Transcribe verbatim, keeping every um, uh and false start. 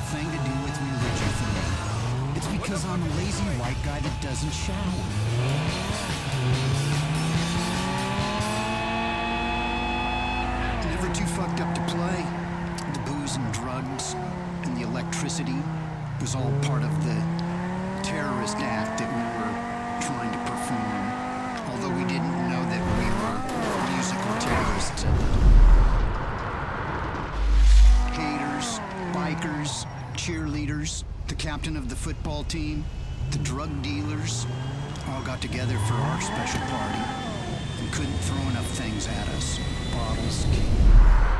thing to do with religion for me. It's because I'm a lazy white guy that doesn't shower. Never too fucked up to play. The booze and drugs and the electricity was all part of the terrorist act that we were trying to perform, although we didn't know that we were musical terrorists. Haters, bikers, cheerleaders, the captain of the football team, the drug dealers, all got together for our special party and couldn't throw enough things at us. Bottles,